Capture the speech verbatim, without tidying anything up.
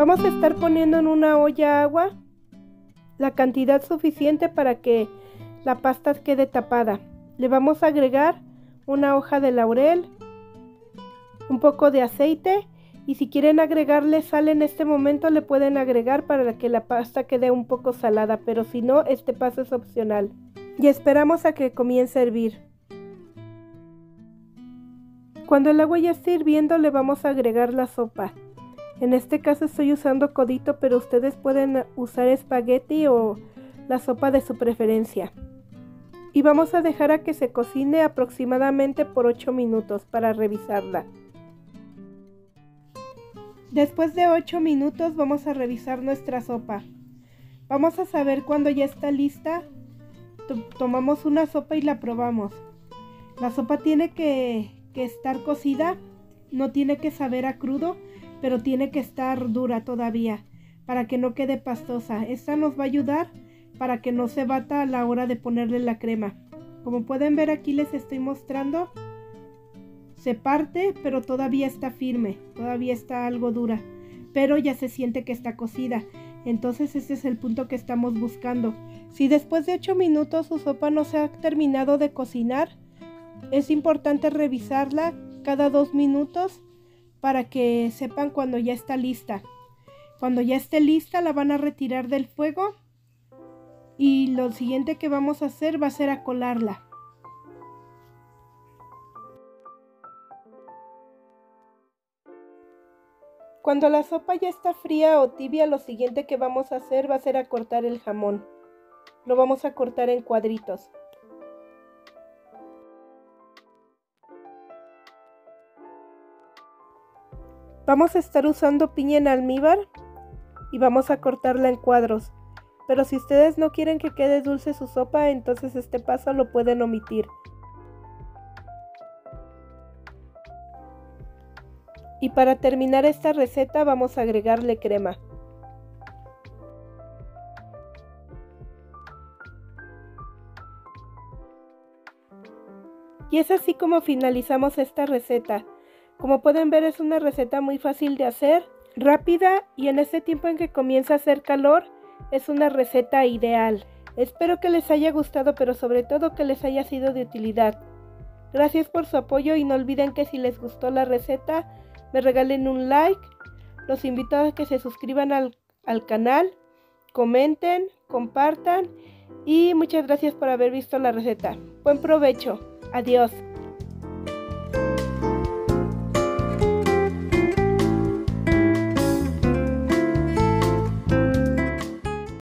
Vamos a estar poniendo en una olla agua la cantidad suficiente para que la pasta quede tapada. Le vamos a agregar una hoja de laurel, un poco de aceite, y si quieren agregarle sal en este momento le pueden agregar para que la pasta quede un poco salada, pero si no, este paso es opcional. Y esperamos a que comience a hervir. Cuando el agua ya esté hirviendo le vamos a agregar la sopa. En este caso estoy usando codito, pero ustedes pueden usar espagueti o la sopa de su preferencia. Y vamos a dejar a que se cocine aproximadamente por ocho minutos para revisarla. Después de ocho minutos vamos a revisar nuestra sopa. Vamos a saber cuando ya está lista. Tomamos una sopa y la probamos. La sopa tiene que, que estar cocida, no tiene que saber a crudo, pero tiene que estar dura todavía para que no quede pastosa. Esta nos va a ayudar para que no se bata a la hora de ponerle la crema. Como pueden ver, aquí les estoy mostrando. Se parte, pero todavía está firme, todavía está algo dura, pero ya se siente que está cocida. Entonces este es el punto que estamos buscando. Si después de ocho minutos su sopa no se ha terminado de cocinar, es importante revisarla cada dos minutos para que sepan cuando ya está lista. Cuando ya esté lista la van a retirar del fuego y lo siguiente que vamos a hacer va a ser a colarla. Cuando la sopa ya está fría o tibia, lo siguiente que vamos a hacer va a ser a cortar el jamón. Lo vamos a cortar en cuadritos. Vamos a estar usando piña en almíbar y vamos a cortarla en cuadros. Pero si ustedes no quieren que quede dulce su sopa, entonces este paso lo pueden omitir. Y para terminar esta receta vamos a agregarle crema. Y es así como finalizamos esta receta. Como pueden ver, es una receta muy fácil de hacer, rápida, y en este tiempo en que comienza a hacer calor es una receta ideal. Espero que les haya gustado, pero sobre todo que les haya sido de utilidad. Gracias por su apoyo y no olviden que si les gustó la receta me regalen un like. Los invito a que se suscriban al, al canal, comenten, compartan y muchas gracias por haber visto la receta. Buen provecho. Adiós.